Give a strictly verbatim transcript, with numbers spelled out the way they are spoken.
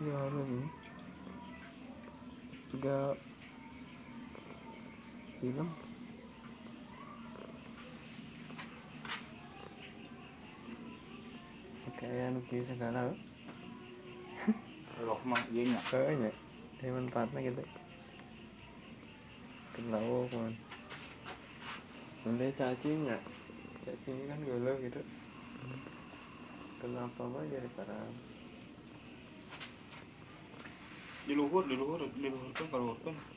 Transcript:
siaran juga film pakaian lukis segala loh mah iya nya kayaknya ini manfaatnya gitu kenal kan nanti cacingnya cacing kan galau gitu kenapa mah jadi parah di luhur di luhur di luhur kan kalau kan